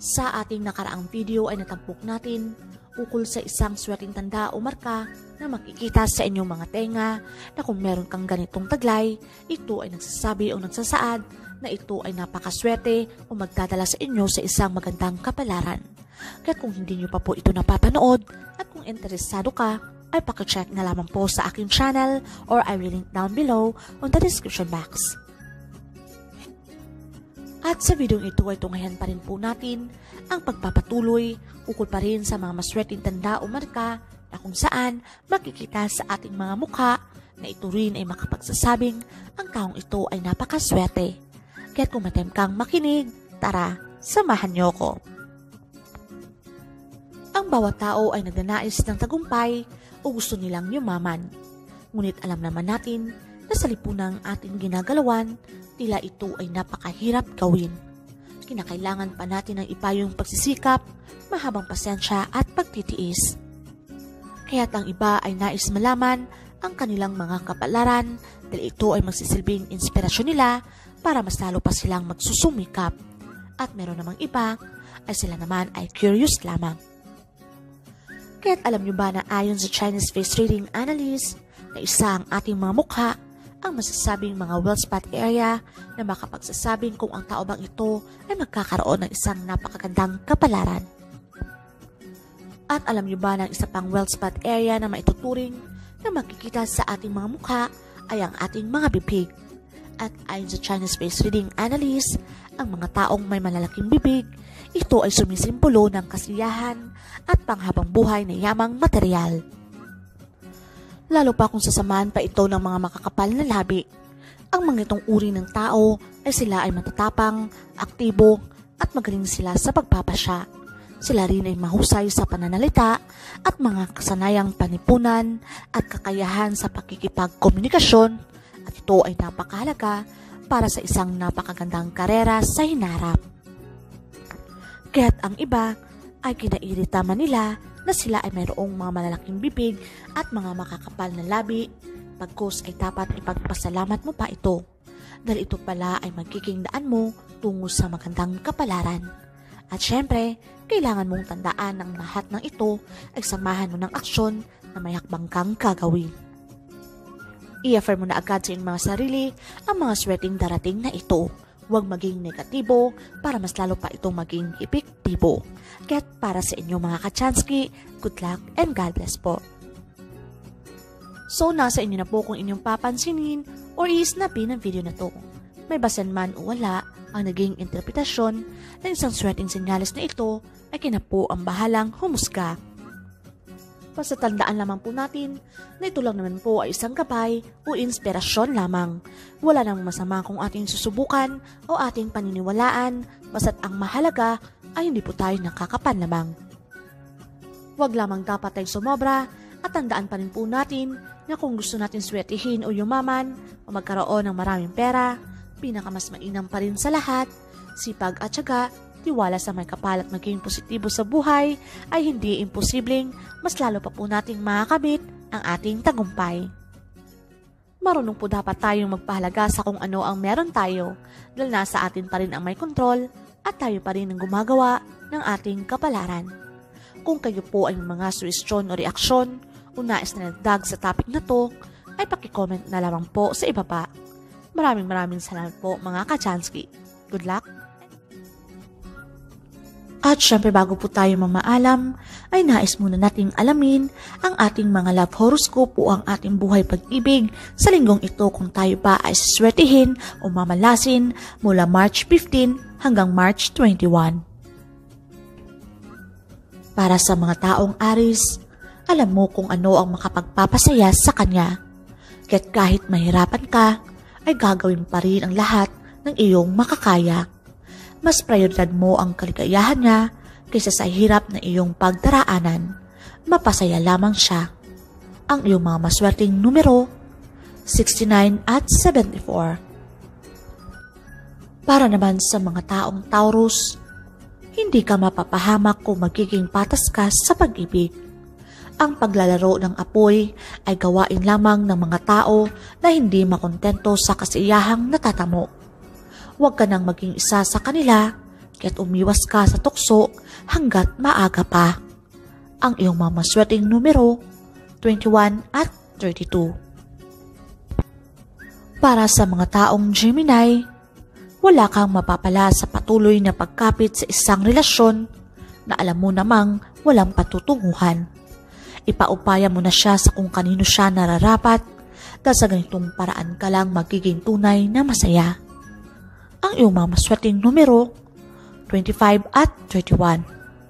Sa ating nakaraang video ay natampok natin ukol sa isang swerteng tanda o marka na makikita sa inyong mga tenga na kung meron kang ganitong taglay, ito ay nagsasabi o nagsasaad na ito ay napakaswerte o magdadala sa inyo sa isang magandang kapalaran. Kaya kung hindi nyo pa po ito napapanood at kung interesado ka, ay pakicheck na lamang po sa aking channel or I will link down below on the description box. At sa video ito ay tunghayan pa rin po natin ang pagpapatuloy ukol pa rin sa mga maswerteng tanda o marka na kung saan makikita sa ating mga mukha na ito rin ay makapagsasabing ang taong ito ay napakaswerte. Kaya kung matem kang makinig, tara, samahan niyo ko. Ang bawat tao ay nagnanais ng tagumpay o gusto nilang yumaman. Ngunit alam naman natin na sa lipunang ating ginagalawan, tila ito ay napakahirap gawin. Kinakailangan pa natin ng ipayong pagsisikap, mahabang pasensya at pagtitiis. Kaya't ang iba ay nais malaman ang kanilang mga kapalaran dahil ito ay magsisilbing inspirasyon nila para mas lalo pa silang magsusumikap. At meron namang iba ay sila naman ay curious lamang. Kaya't alam nyo ba na ayon sa Chinese face reading analyst na isa ang ating mga mukha ang masasabing mga well spot area na makapagsasabing kung ang tao bang ito ay magkakaroon ng isang napakagandang kapalaran. At alam nyo ba na isa pang well spot area na maituturing na makikita sa ating mga mukha ay ang ating mga bibig. At ayon sa Chinese face reading analyst, ang mga taong may malalaking bibig, ito ay sumisimbolo ng kasiyahan at panghabang buhay na yamang material. Lalo pa kung sasamahan pa ito ng mga makakapal na labi. Ang mga itong uri ng tao ay sila ay matatapang, aktibo at magaling sila sa pagpapasya. Sila rin ay mahusay sa pananalita at mga kasanayang panipunan at kakayahan sa pakikipagkomunikasyon at ito ay napakahalaga para sa isang napakagandang karera sa hinarap. Kaya't ang iba ay kinairita man nila na sila ay mayroong mga malalaking bibig at mga makakapal na labi, pagkos ay dapat ipagpasalamat mo pa ito, dahil ito pala ay magiging daan mo tungo sa magandang kapalaran. At syempre, kailangan mong tandaan ng lahat ng ito ay samahan mo ng aksyon na may hakbang kang gagawin. I-affirm mo na agad sa iyong mga sarili ang mga swerteng darating na ito. Huwag maging negatibo para mas lalo pa itong maging epektibo. Kaya't para sa inyo mga kachansky, good luck and God bless po. So nasa inyo na po kung inyong papansinin or i-snapin ang video na to. May basan man o wala, ang naging interpretasyon ng isang swerteng senyales na ito ay kinapo ang bahalang humusga. Basta tandaan lamang po natin na ito lang naman po ay isang gabay o inspirasyon lamang. Wala namang masama kung ating susubukan o ating paniniwalaan, basta't ang mahalaga ay hindi po tayo nakakapan lamang. Huwag lamang dapat tayo sumobra at tandaan pa rin po natin na kung gusto natin swertihin o yumaman o magkaroon ng maraming pera, pinakamas mainam pa rin sa lahat, sipag at tiyaga, tiwala sa may kapal at maging positibo sa buhay ay hindi imposibleng mas lalo pa po nating makakamit ang ating tagumpay. Marunong po dapat tayong magpahalaga sa kung ano ang meron tayo dahil nasa atin pa rin ang may kontrol at tayo pa rin ang gumagawa ng ating kapalaran. Kung kayo po ay mga suwestyon o reaksyon o nais na nagdag sa topic na to, ay pakicomment na lamang po sa ibaba. Maraming salamat po mga kachansky. Good luck! At syempre bago po tayo mamaalam, ay nais muna nating alamin ang ating mga love horoscope o ang ating buhay pag-ibig sa linggong ito kung tayo ba ay siswertihin o mamalasin mula March 15 hanggang March 21. Para sa mga taong Aries, alam mo kung ano ang makapagpapasaya sa kanya. Kaya't kahit mahirapan ka, ay gagawin pa rin ang lahat ng iyong makakaya. Mas prioridad mo ang kaligayahan niya kaysa sa hirap na iyong pagdaraanan. Mapasaya lamang siya. Ang iyong mga maswerteng numero, 69 at 74. Para naman sa mga taong Taurus, hindi ka mapapahamak kung magiging patas ka sa pag-ibig. Ang paglalaro ng apoy ay gawain lamang ng mga tao na hindi makontento sa kasiyahang natatamo. Huwag ka nang maging isa sa kanila kaya't umiwas ka sa tukso hanggat maaga pa. Ang iyong mga maswerteng numero 21 at 32. Para sa mga taong Gemini, wala kang mapapala sa patuloy na pagkapit sa isang relasyon na alam mo namang walang patutunguhan. Ipaupaya mo na siya sa kung kanino siya nararapat dahil sa ganitong paraan ka lang magiging tunay na masaya. Ang iyong mga maswerteng numero 25 at 31.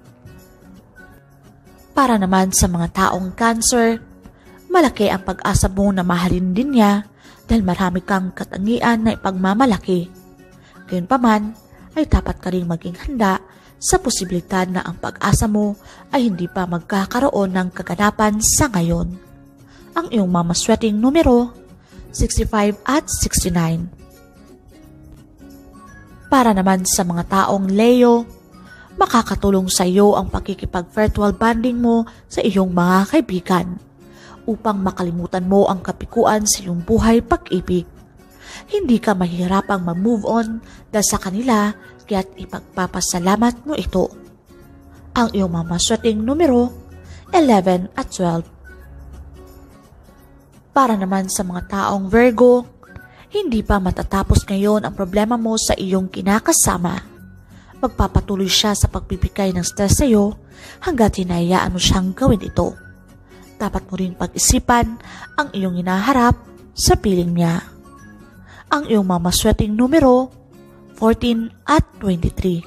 Para naman sa mga taong Cancer, malaki ang pag-asa mo na mahalin din niya dahil marami kang katangian na ipagmamalaki. Gayunpaman ay dapat ka rin maging handa sa posibilidad na ang pag-asa mo ay hindi pa magkakaroon ng kaganapan sa ngayon. Ang iyong mga maswerteng numero 65 at 69. Para naman sa mga taong Leo, makakatulong sa iyo ang pakikipag-virtual bonding mo sa iyong mga kaibigan upang makalimutan mo ang kapikuan sa iyong buhay pag-ibig. Hindi ka mahihirapang mag-move on dahil sa kanila kaya't ipagpapasalamat mo ito. Ang iyong mga maswerteng numero 11 at 12. Para naman sa mga taong Virgo, hindi pa matatapos ngayon ang problema mo sa iyong kinakasama. Magpapatuloy siya sa pagbibigay ng stress sa iyo hanggat hinahayaan mo siyang gawin ito. Dapat mo rin pag-isipan ang iyong hinaharap sa piling niya. Ang iyong mga maswerteng numero 14 at 23.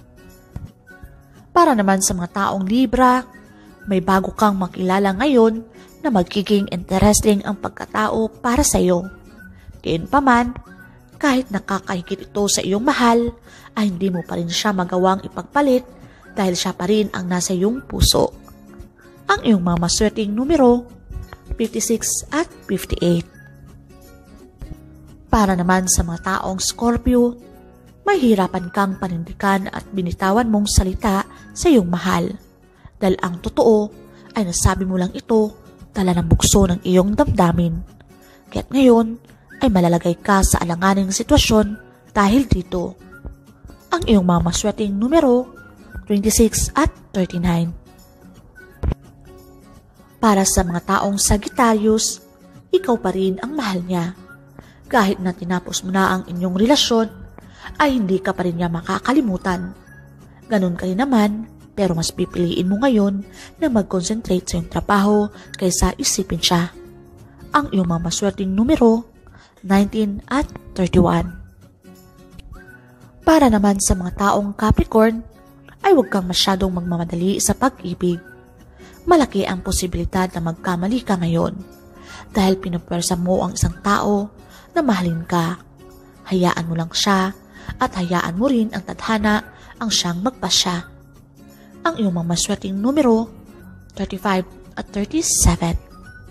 Para naman sa mga taong Libra, may bago kang makilala ngayon na magiging interesting ang pagkatao para sa iyo. Gayunpaman, kahit nakakahigit ito sa iyong mahal, ay hindi mo pa rin siya magawang ipagpalit dahil siya pa rin ang nasa iyong puso. Ang iyong mga maswerteng numero 56 at 58. Para naman sa mga taong Scorpio, mahihirapan kang panindigan at binitawan mong salita sa iyong mahal. Dahil ang totoo ay nasabi mo lang ito dala ng bugso ng iyong damdamin. Kaya't ngayon ay malalagay ka sa alanganing sitwasyon dahil dito. Ang iyong mga maswerteng numero 26 at 39. Para sa mga taong Sagittarius, ikaw pa rin ang mahal niya. Kahit na tinapos mo na ang inyong relasyon, ay hindi ka pa rin niya makakalimutan. Ganun ka rin naman, pero mas pipiliin mo ngayon na mag-concentrate sa iyong trabaho kaysa isipin siya. Ang iyong mga maswerteng numero 19 at 31. Para naman sa mga taong Capricorn, ay huwag kang masyadong magmamadali sa pag-ibig. Malaki ang posibilidad na magkamali ka ngayon dahil pinupwersa mo ang isang tao na mahalin ka. Hayaan mo lang siya at hayaan mo rin ang tadhana ang siyang magpasya. Ang iyong mga maswerteng numero 35 at 37.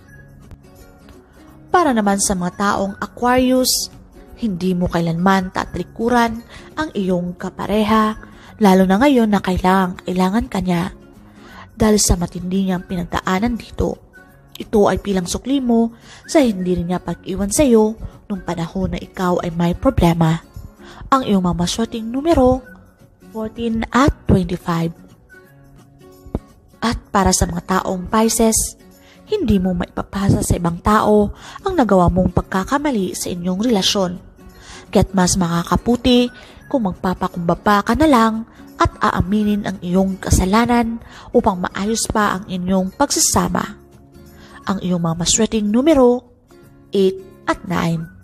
Para naman sa mga taong Aquarius, hindi mo kailanman tatalikuran ang iyong kapareha lalo na ngayon na kailangan ka niya. Dahil sa matindi niyang pinagdaanan dito, ito ay bilang sukli mo sa hindi rin niya pag-iwan sa iyo nung panahon na ikaw ay may problema. Ang iyong mga maswerteng numero 14 at 25. At para sa mga taong Pisces, hindi mo maipapasa sa ibang tao ang nagawa mong pagkakamali sa inyong relasyon. Kaya't mas makakaputi kung magpapakumbaba ka na lang at aaminin ang iyong kasalanan upang maayos pa ang inyong pagsasama. Ang iyong mga maswerteng numero 8 at 9.